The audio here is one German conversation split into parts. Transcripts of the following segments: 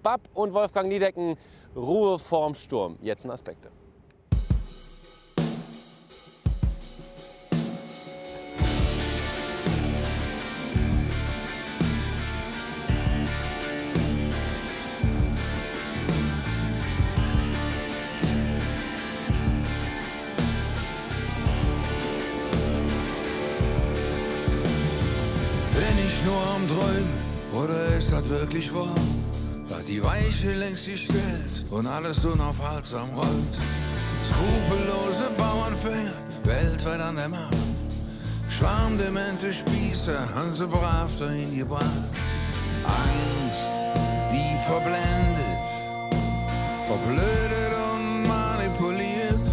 Bab und Wolfgang Niedecken, Ruhe vorm Sturm. Jetzt in Aspekte. Nur am Träumen, oder ist das wirklich wahr? Da die Weiche längst gestellt und alles unaufhaltsam rollt. Skrupellose Bauernfänger, weltweit an der Macht. Schwarmdemente Spießer haben sie brav dahin gebracht. Angst, die verblendet, verblödet und manipuliert.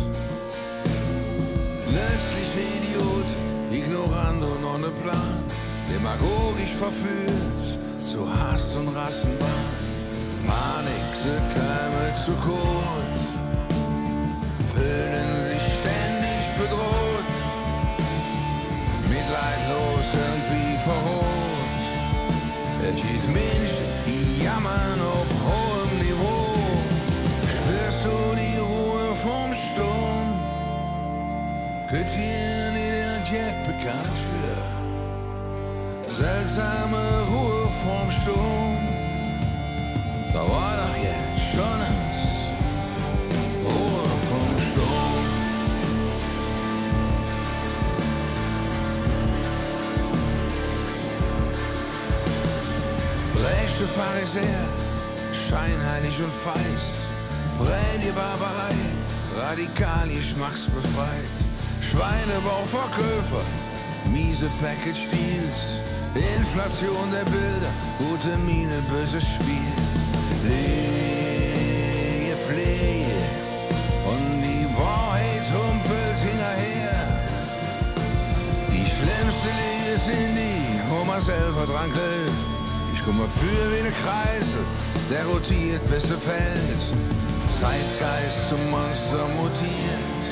Nützliche Idiot, ignorant und ohne Plan. Demagogisch verführt zu Hass und Rassenwahn. Panik, sie käme zu kurz, fühlen sich ständig bedroht, mitleidlos irgendwie verroht. Es gibt Menschen, die jammern auf hohem Niveau. Spürst du die Ruhe vom Sturm? Könnt ihr nicht Jet bekannt für seltsame Ruhe vorm Sturm? Da war doch jetzt schon Ruhe vorm Sturm. Rechte Pharisäer, scheinheilig und feist, Prädiebarbarei, radikal geschmacksbefreit, Schweinebauchverkäufer, miese Package-Deals, Inflation der Bilder, gute Miene, böses Spiel. Flehe, Flehe und die Wahrheit humpelt hinterher. Die schlimmste Liege sind die, wo man selber dran klebt. Ich komme für wie eine Kreisel, der rotiert bis er fällt. Zeitgeist zum Monster mutiert.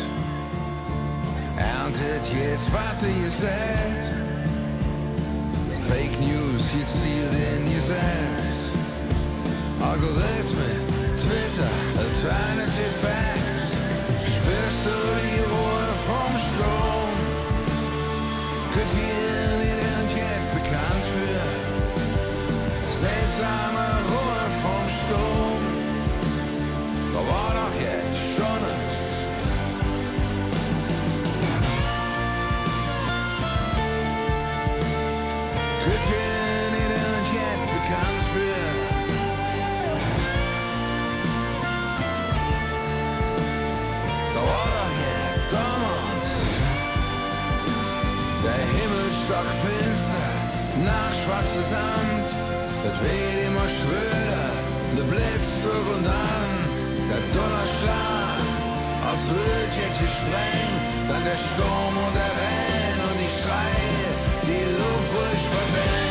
Erntet jetzt, was ihr seht. Fake News gezielt in Gesetz. Algorithmen, Twitter, Alternative Facts. Spürst du die Ruhe vom Sturm? Könnt ihr nicht irgendjet bekannt für seltsame Ruhe vom Sturm? Da war doch jetzt schon könnt ihr nicht irgendjet bekannt für da war doch jetzt damals der Himmel stockfinster, nach schwarzes Sand, das weht immer schwöder, der Blitz zurück und dann der Donnerschlag, als wird jetzt gesprengt, dann der Sturm und der Renn und die Schreie, die Luft ruhig versenkt.